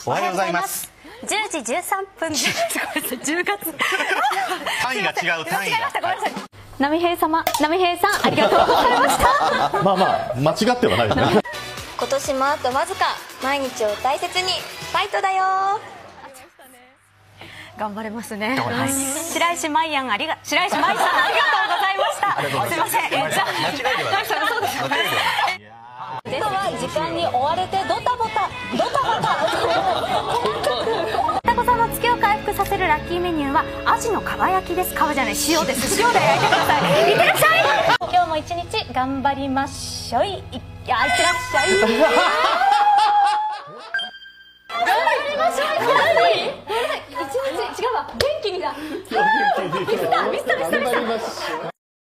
おはようございます。 10時13分10月単位が違う単位が。 波平様、波平さんありがとうございました。 まあまあ間違ってはないね。 今年もあとわずか、毎日を大切にファイトだよ。 頑張れますね。白石舞さんありがとうございました。すいません。 間違いではない。 そうですよね。 では時間に追われてドタバタタコさんの月を回復させるラッキーメニューはアジのかば焼きです。皮じゃない、塩です。塩で焼いてください。いってらっしゃい。今日も一日頑張りましょい。いってらっしゃい。頑張りましょい。一日違うわ、元気にだ。